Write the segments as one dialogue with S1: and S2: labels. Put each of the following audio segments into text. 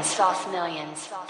S1: millions.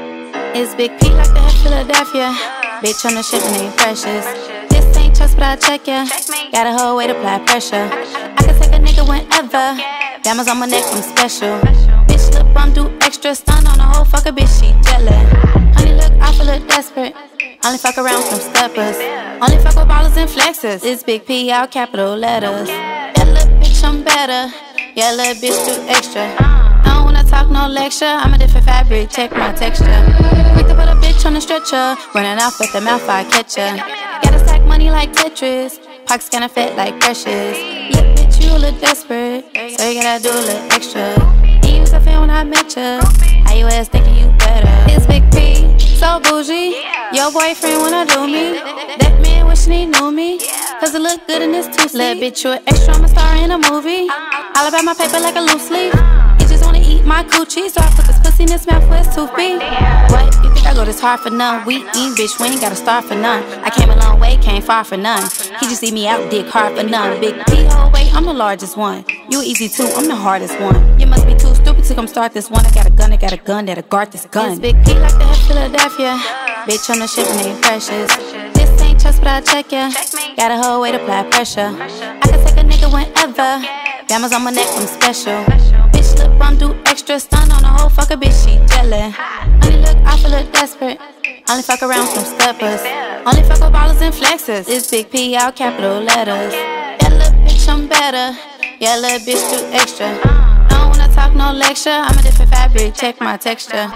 S2: It's Big P like the head Philadelphia. Bitch on the ship and ain't precious. This ain't trust, but I check ya. Got a whole way to apply pressure. I can take a nigga whenever. Diamonds on my neck, I'm special. Bitch, look, I'm do extra. Stun on a whole fucker, bitch, she jealous. Honey, look, I feel look desperate. Only fuck around with some steppers. Only fuck with ballers and flexers. It's Big P, all capital letters. Yeah, little bitch, I'm better. Yeah, little bitch, do extra. I don't wanna talk no lecture. I'm a different fabric, check my texture. Quick to put a bitch on the stretcher. Running off with the mouth, I catch ya. Gotta stack money like Tetris. Pockets kinda fat like Precious. Look, bitch, you look desperate, so you gotta do a little extra. You was a fan when I met ya. How you ass thinking you better? It's Big P, so bougie. Your boyfriend wanna do me. That man wishing he knew me. Cause it look good in this two-seat. Little bitch, you an extra, I'm a star in a movie. All about my paper like a loose leaf. You just wanna eat my coochie, so I put this pussy in his mouth for his toothpick. What? You think I go this hard for none? We eat, bitch, we ain't gotta starve for none. I came a long way, came far for none. He just see me out, dick hard for none. Big P, oh wait, I'm the largest one. You easy too, I'm the hardest one. You must be too stupid to come start this one. I got a gun that'll guard this gun. It's Big P like the head Philadelphia. Bitch on the ship and ain't precious. This ain't trust, but I check ya. Got a whole way to apply pressure. I can take a nigga whenever. Diamonds on my neck, I'm special. Bitch, look, I'm do extra. Stun on a whole fucker, bitch, she jealous. Honey, look, I feel look desperate. Only fuck around with some steppers. Only fuck with ballers and flexers. It's Big P, all capital letters. Yeah, little bitch, I'm better. Yeah, little bitch, do extra. I don't wanna talk no lecture. I'm a different fabric, check my texture.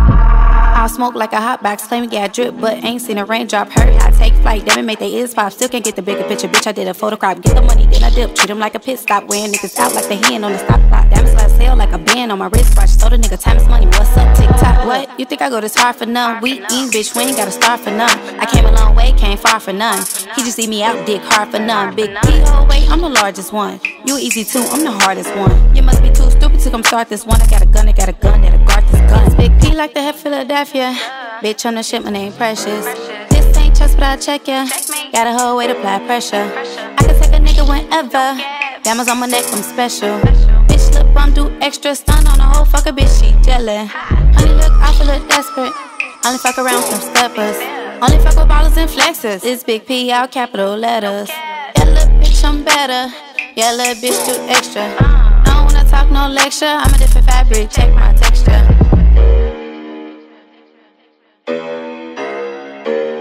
S2: I'll smoke like a hot box, claim we got drip, but ain't seen a raindrop hurt. I take flight, damn it, make they ears pop. Still can't get the bigger picture, bitch, I did a photocrop. Get the money, then I dip, treat them like a pit stop. Wearing niggas out like the hand on the stop clock. Diamonds last sale like a band on my wristwatch. Told a nigga time is money, what's up, TikTok? What? You think I go this hard for none? We eat, bitch, we ain't gotta starve for none. I came a long way, came far for none. He just see me out, dick hard for none. Big P, oh wait, I'm the largest one. You easy too, I'm the hardest one. You must be too stupid to come start this one. I got a gun that'll guard this gun. It's Big P like the head Philadelphia. Bitch on the ship, my name Precious. This ain't trust, but I check ya. Got a whole way to apply pressure. I can take a nigga whenever. Diamonds on my neck, I'm special. Bitch, look, I'm do extra. Stun on a whole fucker, bitch, she jealous. Honey, look, I feel look desperate. Only fuck around with some steppers. Only fuck with ballers and flexers. It's Big P, all capital letters. Yeah, little bitch, I'm better. Yeah, little bitch, do extra. I don't wanna talk no lecture. I'm a different fabric, check my texture.